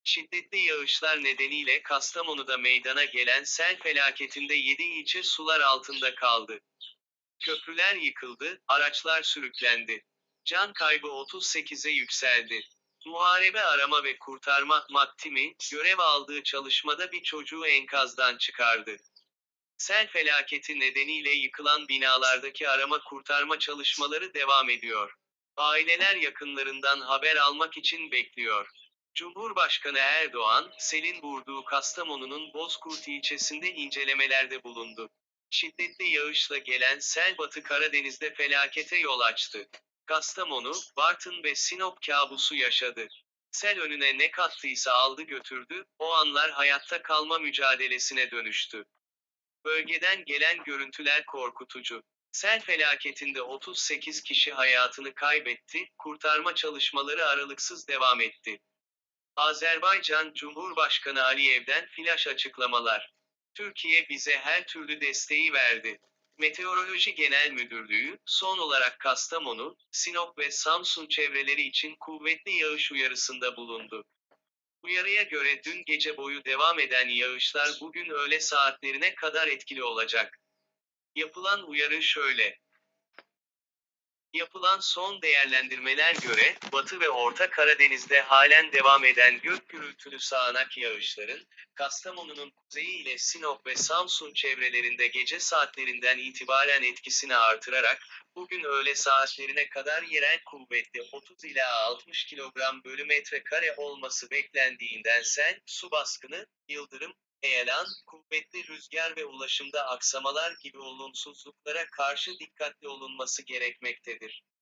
Şiddetli yağışlar nedeniyle Kastamonu'da meydana gelen sel felaketinde 7 ilçe sular altında kaldı. Köprüler yıkıldı, araçlar sürüklendi. Can kaybı 38'e yükseldi. Muharebe Arama ve Kurtarma MAKTİM'i, görev aldığı çalışmada bir çocuğu enkazdan çıkardı. Sel felaketi nedeniyle yıkılan binalardaki arama kurtarma çalışmaları devam ediyor. Aileler yakınlarından haber almak için bekliyor. Cumhurbaşkanı Erdoğan, selin vurduğu Kastamonu'nun Bozkurt ilçesinde incelemelerde bulundu. Şiddetli yağışla gelen sel Batı Karadeniz'de felakete yol açtı. Kastamonu, Bartın ve Sinop kabusu yaşadı. Sel önüne ne kattıysa aldı götürdü, o anlar hayatta kalma mücadelesine dönüştü. Bölgeden gelen görüntüler korkutucu. Sel felaketinde 38 kişi hayatını kaybetti, kurtarma çalışmaları aralıksız devam etti. Azerbaycan Cumhurbaşkanı Aliyev'den flash açıklamalar. Türkiye bize her türlü desteği verdi. Meteoroloji Genel Müdürlüğü, son olarak Kastamonu, Sinop ve Samsun çevreleri için kuvvetli yağış uyarısında bulundu. Uyarıya göre dün gece boyu devam eden yağışlar bugün öğle saatlerine kadar etkili olacak. Yapılan uyarı şöyle. Yapılan son değerlendirmeler göre, Batı ve Orta Karadeniz'de halen devam eden gök gürültülü sağanak yağışların, Kastamonu'nun kuzeyi ile Sinop ve Samsun çevrelerinde gece saatlerinden itibaren etkisini artırarak, bugün öğle saatlerine kadar yerel kuvvetli 30 ila 60 kilogram bölü metrekare olması beklendiğinden sel, su baskını, yıldırım, heyelan, kuvvetli rüzgar ve ulaşımda aksamalar gibi olumsuzluklara karşı dikkatli olunması gerekmektedir.